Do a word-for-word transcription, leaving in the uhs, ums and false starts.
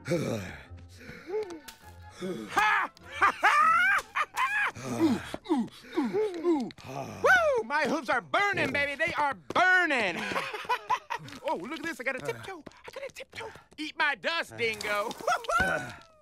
Ha! Ha ha! Woo! My hooves are burning, baby. They are burning. Oh, look at this. I got a tiptoe. I got a tiptoe. Eat my dust, dingo.